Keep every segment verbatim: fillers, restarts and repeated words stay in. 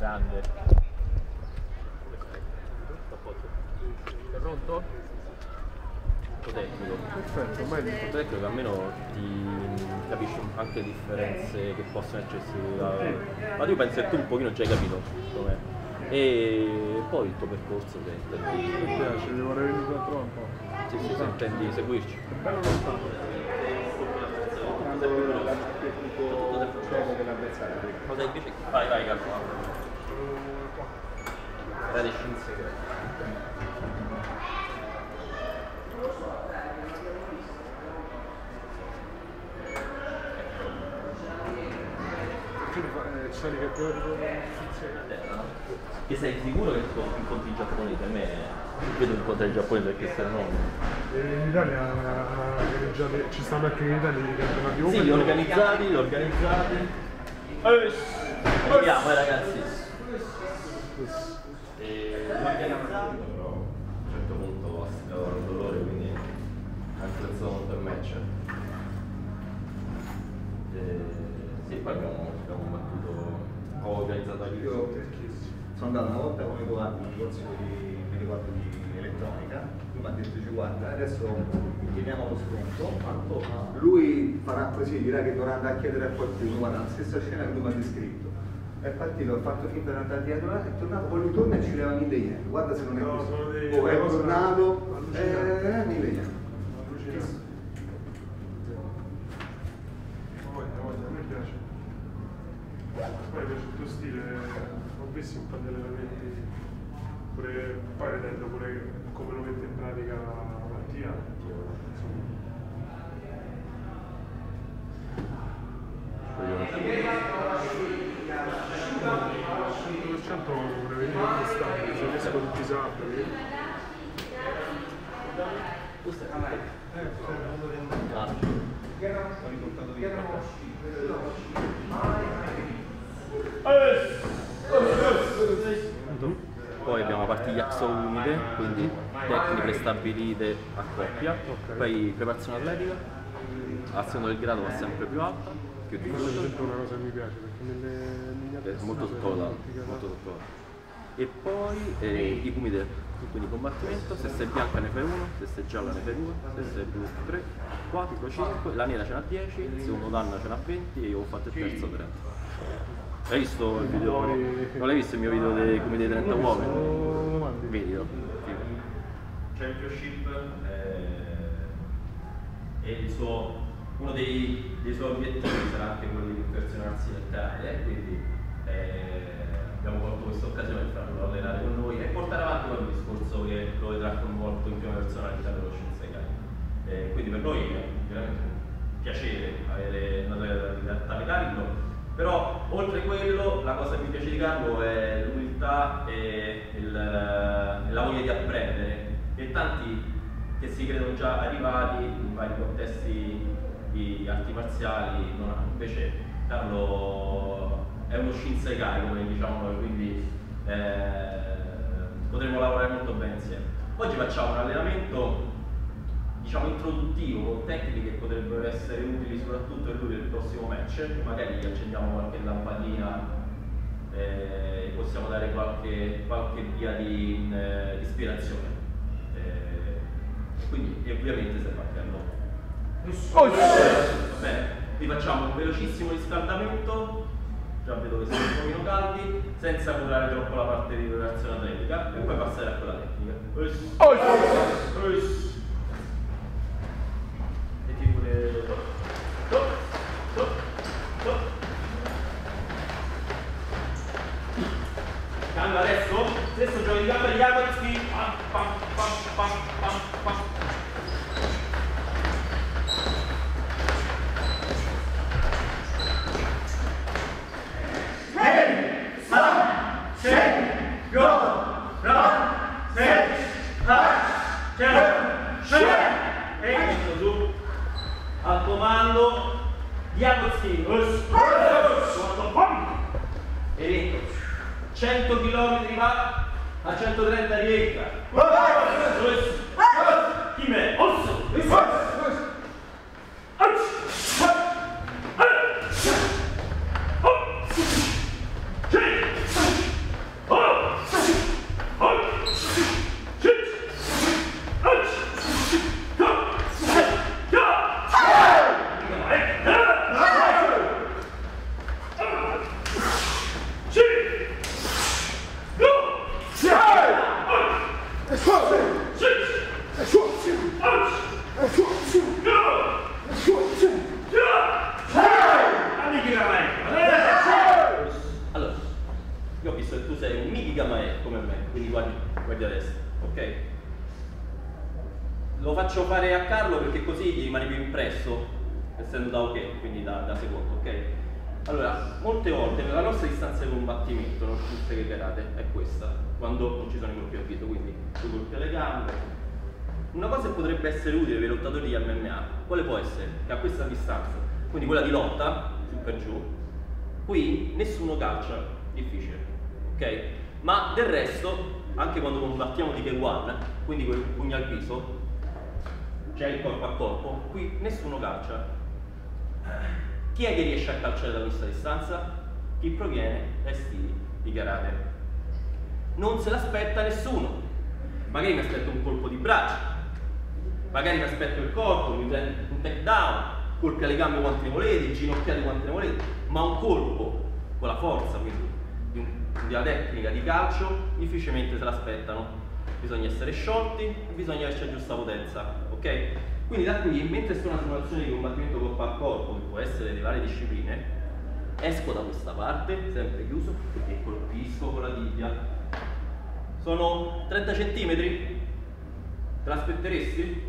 Grande. È pronto? Tecnico. Perfetto, ormai il tecnico almeno ti capisci anche le differenze che possono esserci da... ma tu pensi che tu un pochino già hai capito com'è. E poi il tuo percorso se intendi... mi piace, mi vorrei venire a trovare un po'. Sì, sì, se intendi seguirci. È bello lontano. Cosa invece? Vai, vai, Carlo. Era di Shinseikai. Che sei sicuro che incontri il giapponese? A me vedo incontrare il giapponese perché se no... In Italia ci stanno anche in Italia i campionati. Sì, li organizzati, li organizzati. Vediamo eh ragazzi. E organizzati però a un certo punto si trovano il dolore, quindi ha influenzato molto il match. E... sì, poi abbiamo, abbiamo battuto, ho organizzato anche io. Sono andato una volta con Edoardo in un negozio di, mi ricordo, di elettronica, lui mi ha detto guarda adesso chiediamo lo sconto, lui farà così, dirà che dovrà andare a chiedere a qualcuno, guarda la stessa scena che lui mi ha descritto. È partito, ho fatto finta di andare dietro, è tornato, poi lui torna e ci leva mille yen, guarda se non è no, così. Oh, è tornato, eh, mille yen. A me piace. Poi piace il tuo stile, ho visto un po' di allenamenti, pure, poi vedendo pure come lo mette in pratica Mattia. cento per cento vorrei venire come stabile, se riesco tutti i sabbi. Ho riportato via. Poi abbiamo partite Yaxo umide, quindi tecniche prestabilite a coppia, okay. Poi preparazione atletica, azione del grado va sempre più alta, più difficile. Questa è una cosa che mi piace perché nelle miniature è molto sottovalutato, molto sottovalutato. E poi eh, i umide, quindi combattimento, se sei bianca ne fai uno, se sei gialla ne fai due, se sei blu tre, quattro, cinque, la nera ce n'ha dieci, se uno danna ce n'ha venti e io ho fatto il terzo trenta. Hai visto il video? Non l'hai visto il mio video dei come dei trenta uomini? Video. Championship eh, e il suo, uno dei, dei suoi obiettivi sarà anche quello di perfezionarsi nel karate, quindi eh, abbiamo colto questa occasione per farlo allenare con noi e portare avanti quel discorso che lo vedrà coinvolto in prima persona all'interno dello Shinseikai. Eh, quindi per noi è veramente un piacere avere una atleta di Carlo. Però oltre a quello la cosa che mi piace di Carlo è l'umiltà e il, la voglia di apprendere, e tanti che si credono già arrivati in vari contesti di arti marziali, non, invece Carlo è uno Shinseikai come diciamo noi, quindi eh, potremo lavorare molto bene insieme. Oggi facciamo un allenamento diciamo introduttivo con tecniche che potrebbero essere utili soprattutto per lui nel prossimo match, magari gli accendiamo qualche lampadina eh, e possiamo dare qualche, qualche via di eh, ispirazione eh, e quindi e ovviamente se partiamo oh, va bene, vi facciamo un velocissimo riscaldamento, già vedo che siamo un pochino caldi, senza curare troppo la parte di preparazione atletica e poi passare a quella tecnica. Oh, Stop, stop, stop. Calma adesso, stesso gioco di gambe di Yamatsuki. Pam, pam, pam, pam, pam, pam. sei, sei, go, no, sei, sei, su. Al comando Yamatsuki e dentro cento chilometri va a centotrenta rientra Kime sei un Mikigamae come me, quindi guardi, guardi a destra, ok? Lo faccio fare a Carlo perché così gli rimane più impresso, essendo da ok, quindi da, da secondo, ok? Allora, molte volte nella nostra distanza di combattimento, non tutte che karate, è questa, quando non ci sono i colpi al dito, quindi due colpi alle gambe. Una cosa che potrebbe essere utile per i lottatori di M M A, quale può essere? Che a questa distanza, quindi quella di lotta, su per giù, qui nessuno calcia, difficile, ok? Ma del resto, anche quando combattiamo di K uno, quindi con il pugno al viso, c'è il corpo a corpo, qui nessuno calcia. Chi è che riesce a calciare da questa distanza? Chi proviene dai stili di karate. Non se l'aspetta nessuno. Magari mi aspetto un colpo di braccio, magari mi aspetto il corpo, un takedown, colpi alle gambe quante ne volete, ginocchiate quante ne volete, ma un colpo con la forza, quindi di, un, di una tecnica di calcio, difficilmente se l'aspettano. Bisogna essere sciolti e bisogna averci la giusta potenza, ok? Quindi da qui, mentre sto in una simulazione di combattimento corpo a corpo, che può essere di varie discipline, esco da questa parte, sempre chiuso, e colpisco con la tibia. Sono trenta centimetri? Te l'aspetteresti?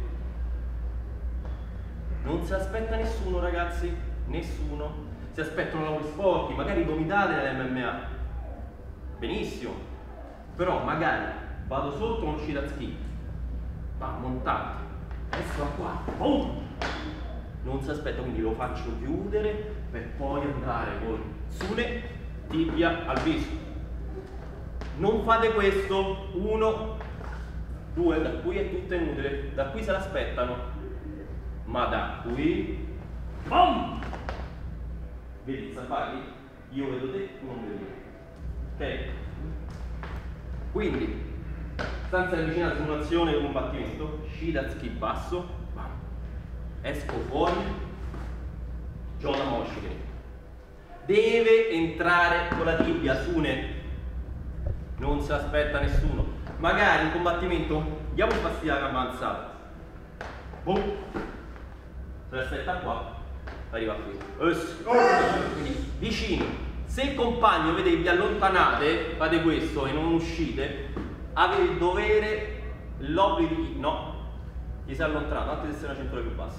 Non si aspetta nessuno, ragazzi, nessuno. Si aspettano lavori sporchi, magari vomitate nell'M M A. Benissimo, però magari vado sotto con Shiratsuki, va montante, esco qua, boom! Non si aspetta, quindi lo faccio chiudere per poi andare con Sune, tibia al viso. Non fate questo, uno, due, da qui è tutto inutile, da qui se l'aspettano, ma da qui, boom! Vedi, Safari? Io vedo te, tu non vedi me, ok? Quindi, stanza vicina alla simulazione di combattimento, Shiratsuki basso, bam. Esco fuori, Jona Moshige. Deve entrare con la tibia, Sune. Non si aspetta nessuno. Magari in combattimento diamo un fastidio alla gamba alzata. Boom. Se l'aspetta qua, arriva qui. Quindi vicino. Se il compagno vede che vi allontanate, fate questo e non uscite, avete il dovere, l'obbligo di... no, gli si è allontanato, anche se sei una cintura più bassa.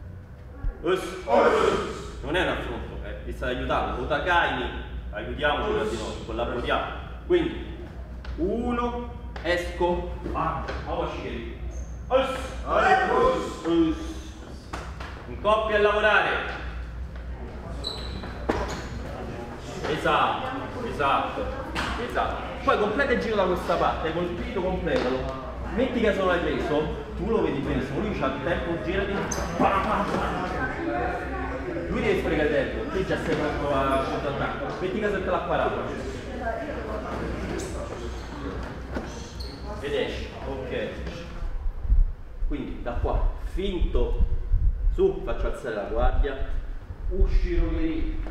Non è un affronto, eh, vi state aiutando. Utakaini, aiutiamoci tra di noi, collaboriamo. Quindi, uno, esco, bam, awashigeri. In coppia a lavorare. Esatto, esatto, esatto. Poi completa il giro da questa parte, hai colpito, completalo. Metti che se non l'hai preso, tu lo vedi benissimo, lui c'ha il tempo, girati. Lui deve sprecare il tempo, tu già sei pronto a contrattare. Metti che se te l'ha parato. Ed esci, ok. Quindi da qua, finto, su, faccio alzare la guardia, usciroghi.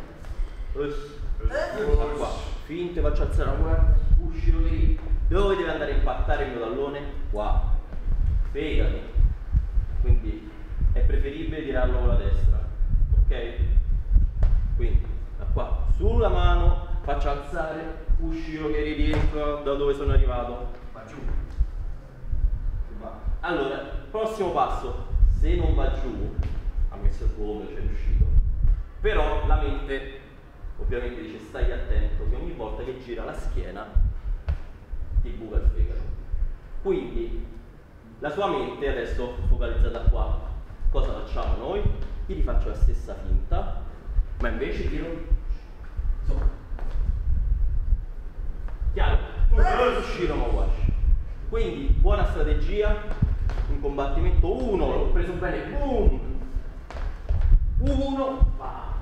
Da qua, finto e faccio alzare la guardia, usciroghi. Dove deve andare a impattare il mio tallone? Qua. Fegati. Quindi è preferibile tirarlo con la destra. Ok? Quindi da qua, sulla mano, faccio alzare, usciroghi, rientro da dove sono arrivato. Va giù. Allora, prossimo passo, se non va giù, ha messo il come, c'è riuscito, però la mente ovviamente dice stai attento che ogni volta che gira la schiena ti buca il fegato. Quindi la sua mente adesso focalizzata qua, cosa facciamo noi? Io ti faccio la stessa finta, ma invece tiro sopra. Chiaro? Shiro Mawashi. Quindi buona strategia. Un combattimento uno, l'ho preso bene, boom, uno, va.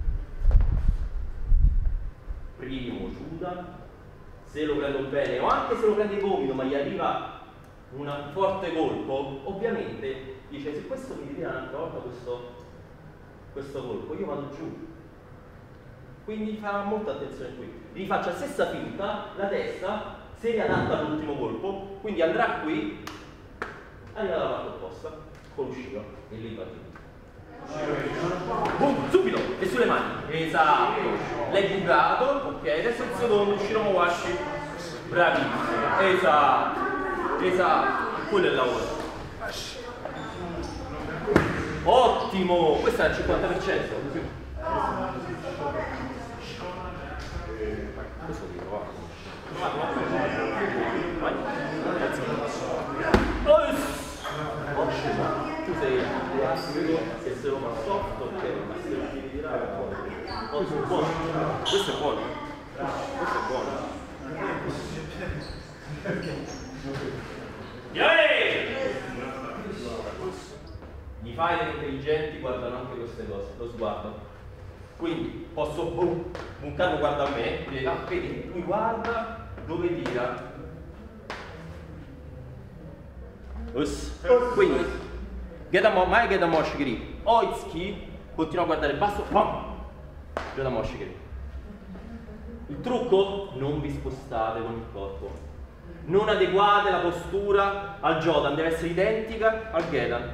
Primo, Juda, se lo prendo bene o anche se lo prende gomito ma gli arriva un forte colpo, ovviamente dice se questo mi tira un'altra volta questo, questo colpo, io vado giù. Quindi fa molta attenzione qui. Gli faccio la stessa finta, la testa si riadatta all'ultimo colpo, quindi andrà qui, arriva dalla parte opposta, con l'uscito e lì va giù. Boom, subito, e sulle mani. Esatto. L'hai bucato, ok, adesso il secondo, Shiro Mawashi. Bravissimo, esatto, esatto, quello è il lavoro. Ottimo, questo è il cinquanta per cento. Questo dico, va. Vai. Tu sei classico che se lo fa soft, ok, ma se lo tiri di là è buono. Ottimo, buono. Questo è buono. Questo è buono. I fighter intelligenti guardano anche queste cose, lo sguardo. Quindi posso boom, un carro guarda a me, vedi, ah, vedi, lui guarda dove tira. Us. Quindi, get a mai get a moshigiri. Oitsuki continua a guardare basso, pam! Get a moshigiri. Il trucco? Non vi spostate con il corpo. Non adeguate la postura al Jodan, deve essere identica al Gedan.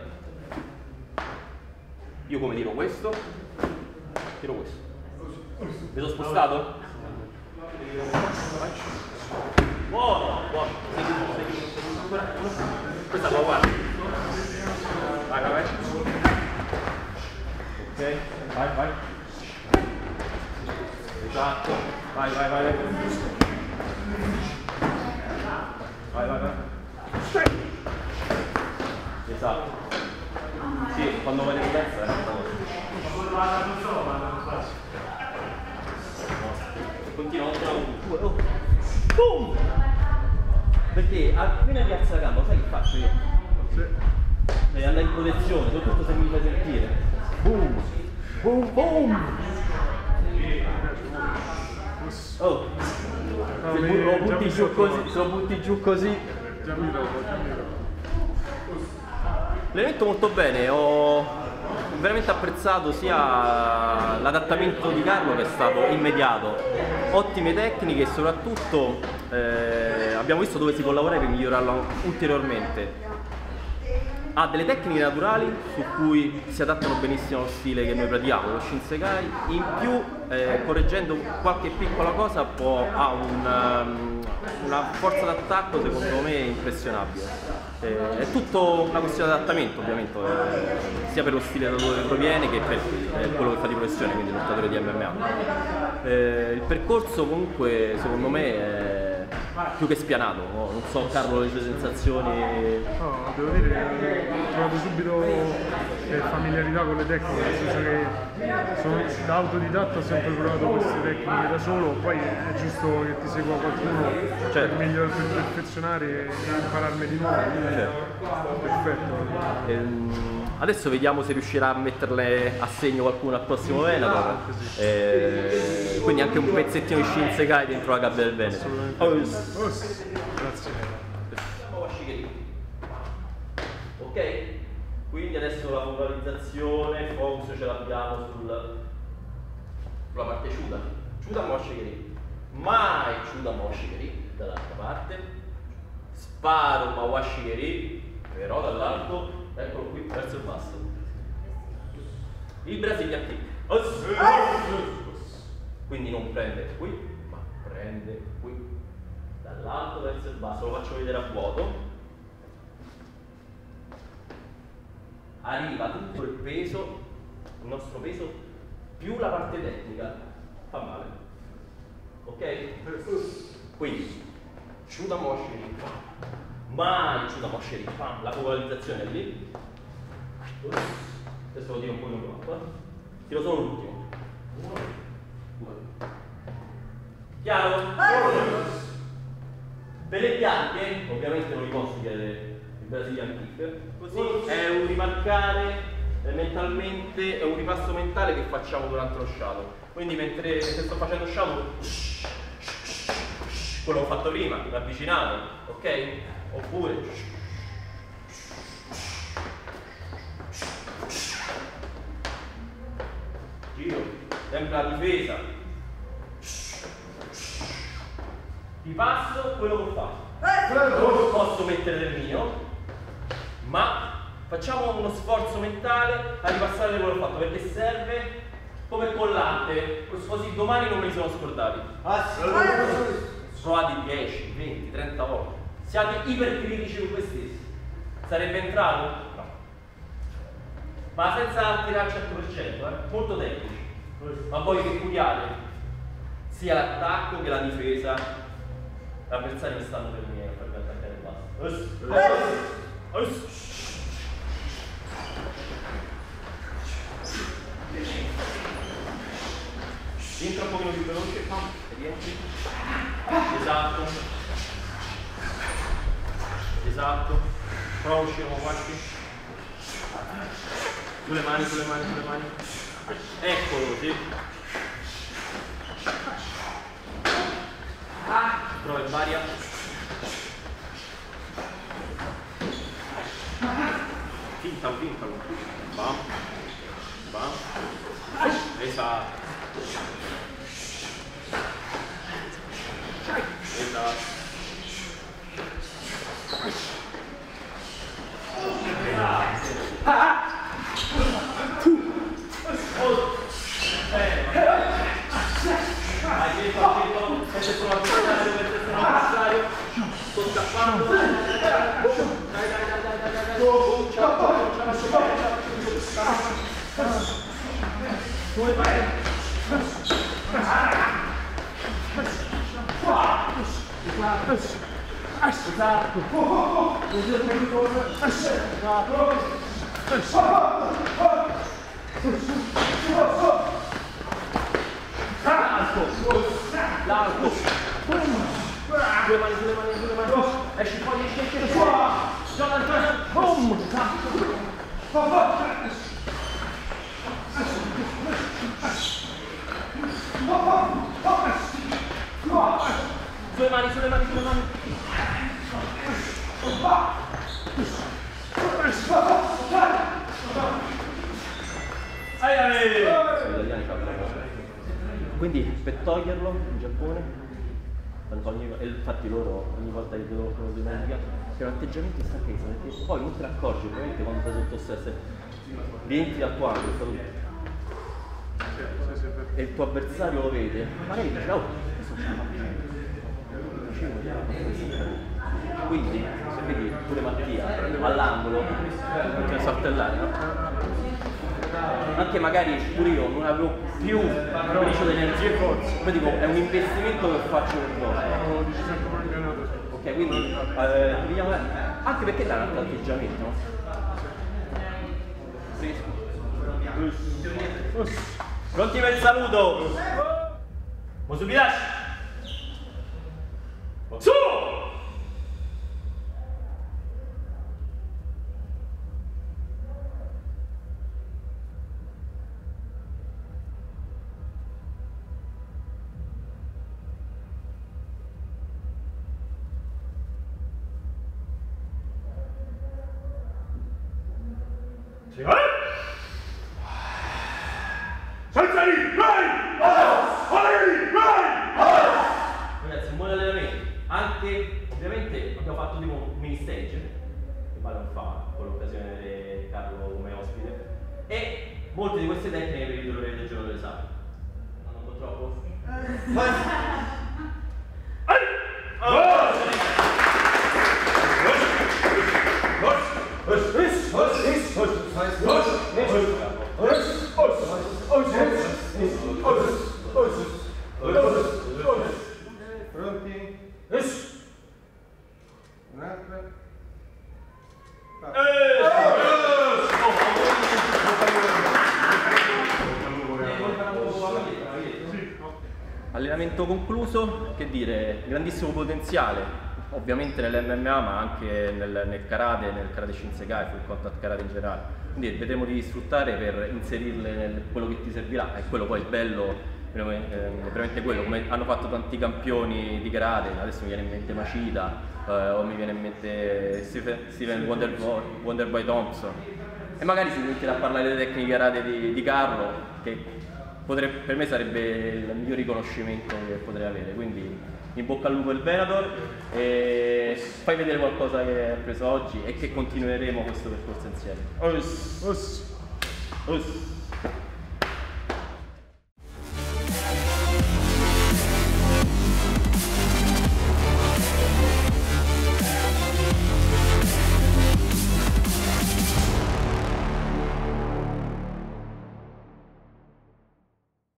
Io come tiro questo? Tiro questo. Mi sono spostato? Buono, buono. Seguito, seguito, seguito. Ancora. Questa qua guarda. Vai, vai, vai. Ok, vai, vai. Esatto. Vai, vai, vai. Vai, vai, vai. Esatto. Sì, quando vai in testa è una cosa. Continua, continua con due. Oh. Boom! Perché appena ti alza la gamba, sai che faccio io? Sì. Devi andare in protezione, soprattutto se mi fai sentire. Boom! Boom! Boom! Oh! Se lo butti giù così, se lo butti giù così. Già mi trovo, già mi trovo. L'evento molto bene, ho veramente apprezzato sia l'adattamento di Carlo che è stato immediato, ottime tecniche e soprattutto eh, abbiamo visto dove si può lavorare per migliorarlo ulteriormente. Ha delle tecniche naturali su cui si adattano benissimo allo stile che noi pratichiamo, lo Shinseikai, in più eh, correggendo qualche piccola cosa può, ha una, una forza d'attacco secondo me impressionabile. Eh, è tutto una questione di adattamento ovviamente, eh, sia per lo stile da dove proviene che per eh, quello che fa di professione, quindi lottatore di M M A. Eh, il percorso comunque secondo me è più che spianato, oh, non so Carlo le tue sensazioni. No, devo dire, ho trovato subito eh, familiarità con le tecniche, nel senso che sono, da autodidatta ho sempre provato queste tecniche da solo, poi è giusto che ti segua qualcuno certo. per migliorare, per perfezionare e impararmi di nuovo, quindi certo. Perfetto. Ehm, adesso vediamo se riuscirà a metterle a segno qualcuno al prossimo Venator, eh, quindi anche un pezzettino di Shinseikai dentro la gabbia del Veneto. Oh, grazie. Ok, quindi adesso la focalizzazione, il focus ce l'abbiamo sul, sulla parte Chuda. Chuda Moshigiri, mai Chuda Moshigiri dall'altra parte, sparo Mawashigiri, però dall'alto, eccolo qui, verso il basso. Il Brazilian kick. Quindi non prende qui, ma prende qui, dall'alto verso il basso, lo faccio vedere a vuoto. Arriva tutto il peso, il nostro peso, più la parte tecnica, fa male. Ok? Quindi, Chuda Moshiri, mai Chuda Moshiri, la focalizzazione è lì. Adesso lo tiro un po' in qua. Tiro solo l'ultimo. Uno, due. Chiaro? Per le bianche, ovviamente non li posso chiedere il Brazilian kick, così è un rimarcare eh, mentalmente, è un ripasso mentale che facciamo durante lo shadow. Quindi mentre, mentre sto facendo shadow, quello che ho fatto prima, l'avvicinato, ok? Oppure giro, sempre la difesa, ripasso quello che ho fatto. Non posso mettere del mio, ma facciamo uno sforzo mentale a ripassare quello che ho fatto, perché serve come collante, così domani non me li sono scordati. Ah, sì. provati dieci, venti, trenta volte, siate ipercritici con voi stessi. Sarebbe entrato? No. Ma senza tirare al cento per cento, eh? Molto tecnici. Ma voi che curiate sia l'attacco che la difesa, l'avversario mi stanno per me a farvi attaccare il basso. Entra un pochino più veloce, e rientri. Esatto. Esatto. Prova a uscire con qualche. Sulle mani, sulle mani, sulle mani. Eccolo, sì. Prova in varia. Fintalo, fintalo. Bam. Bam. Esatto. Esatto. Vai, dietro, dietro, mentre sono avversario, mentre sono avversario, sto scappando. Dai, dai, dai, dai, dai, dai, dai, ciao, ciao, come vai? Esatto. L'arco, due mani, due mani, due mani, esci fuori, esci, esci, esci, Jonathan, boom, sulle mani, sulle mani, sulle mani. Ai, ai. Quindi per toglierlo in Giappone, ogni, e infatti loro ogni volta che devo dimenticare, che è un atteggiamento stanchezza, perché poi non te ne accorgi, ovviamente quando sei sotto stress, rientri al tuo angolo, e il tuo avversario lo vede, magari dice, oh, questo ce la fa. Quindi, se vedi pure Mattia all'angolo, continua a saltellare, no? Anche magari pure io non avevo più dice delle energie forze, poi dico è un investimento che faccio per loro. Ok, quindi eh, vediamo, anche perché dà un altro atteggiamento, no? Pronti per il saluto? Mosubidashi! Su! Ragazzi, un buon allenamento. Anche, ovviamente, abbiamo fatto tipo un mini stage che vale un fa con l'occasione di avere Carlo come ospite. E molte di queste tecniche per il dolore del giorno dell'esame. Non un po' troppo? Pronti? Un'altra. Allenamento concluso, che dire, grandissimo potenziale, ovviamente nell'M M A ma anche nel, nel karate, nel karate Shinseikai, sul contact karate in generale. Quindi vedremo di sfruttare per inserirle nel quello che ti servirà, e quello poi il bello è veramente quello, come hanno fatto tanti campioni di karate, adesso mi viene in mente Machida, eh, o mi viene in mente Stephen, Stephen Wonderboy, Wonderboy Thompson, e magari si metterà a parlare delle tecniche karate di, di Carlo, che potrebbe, per me sarebbe il miglior riconoscimento che potrei avere. Quindi in bocca al lupo il Venator, e fai vedere qualcosa che hai preso oggi e che continueremo questo percorso insieme. Us. Us. Us.